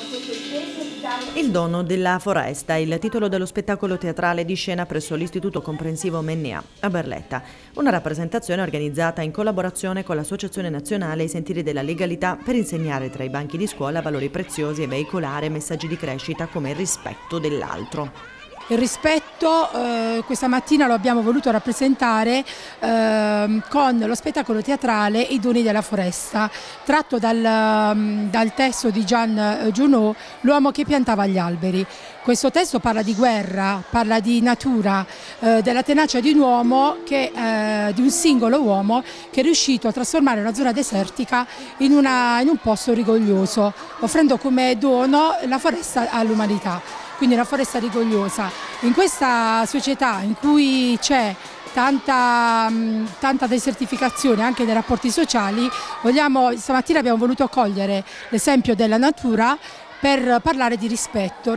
Il dono della foresta, il titolo dello spettacolo teatrale di scena presso l'Istituto Comprensivo Mennea a Barletta. Una rappresentazione organizzata in collaborazione con l'Associazione Nazionale I Sentieri della Legalità per insegnare tra i banchi di scuola valori preziosi e veicolare messaggi di crescita come il rispetto dell'altro. Il rispetto questa mattina lo abbiamo voluto rappresentare con lo spettacolo teatrale I doni della foresta, tratto dal testo di Jean Junot, L'uomo che piantava gli alberi. Questo testo parla di guerra, parla di natura, della tenacia di un uomo, di un singolo uomo che è riuscito a trasformare una zona desertica in un posto rigoglioso, offrendo come dono la foresta all'umanità. Quindi una foresta rigogliosa. In questa società in cui c'è tanta desertificazione anche nei rapporti sociali, stamattina abbiamo voluto cogliere l'esempio della natura per parlare di rispetto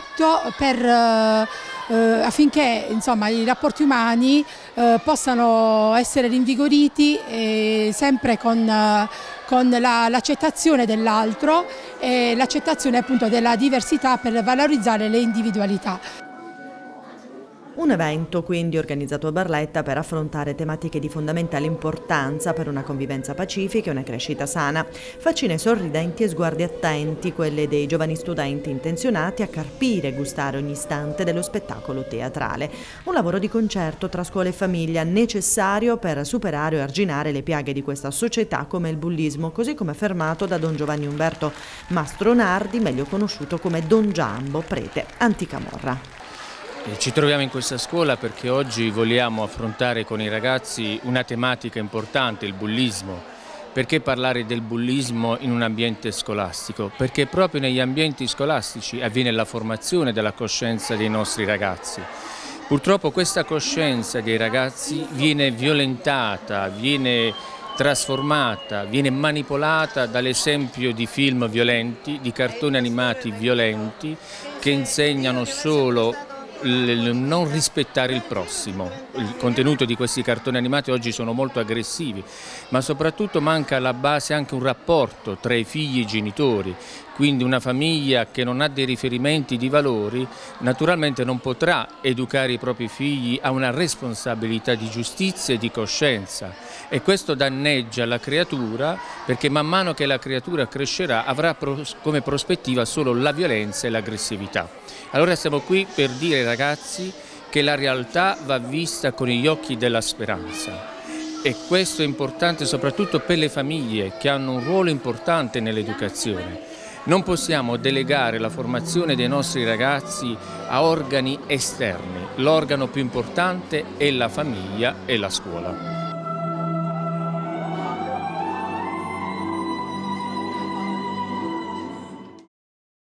affinché insomma, i rapporti umani possano essere rinvigoriti sempre con l'accettazione dell'altro e l'accettazione appunto della diversità per valorizzare le individualità. Un evento quindi organizzato a Barletta per affrontare tematiche di fondamentale importanza per una convivenza pacifica e una crescita sana. Faccine sorridenti e sguardi attenti, quelle dei giovani studenti intenzionati a carpire e gustare ogni istante dello spettacolo teatrale. Un lavoro di concerto tra scuola e famiglia necessario per superare o arginare le piaghe di questa società come il bullismo, così come affermato da Don Giovanni Umberto Mastronardi, meglio conosciuto come Don Giambo, prete anticamorra. Ci troviamo in questa scuola perché oggi vogliamo affrontare con i ragazzi una tematica importante, il bullismo. Perché parlare del bullismo in un ambiente scolastico? Perché proprio negli ambienti scolastici avviene la formazione della coscienza dei nostri ragazzi. Purtroppo questa coscienza dei ragazzi viene violentata, viene trasformata, viene manipolata dall'esempio di film violenti, di cartoni animati violenti che insegnano solo non rispettare il prossimo. Il contenuto di questi cartoni animati oggi sono molto aggressivi, ma soprattutto manca alla base anche un rapporto tra i figli e i genitori. Quindi una famiglia che non ha dei riferimenti di valori naturalmente non potrà educare i propri figli a una responsabilità di giustizia e di coscienza, e questo danneggia la creatura, perché man mano che la creatura crescerà avrà come prospettiva solo la violenza e l'aggressività. Allora siamo qui per dire ai ragazzi che la realtà va vista con gli occhi della speranza. E questo è importante soprattutto per le famiglie che hanno un ruolo importante nell'educazione. Non possiamo delegare la formazione dei nostri ragazzi a organi esterni. L'organo più importante è la famiglia e la scuola.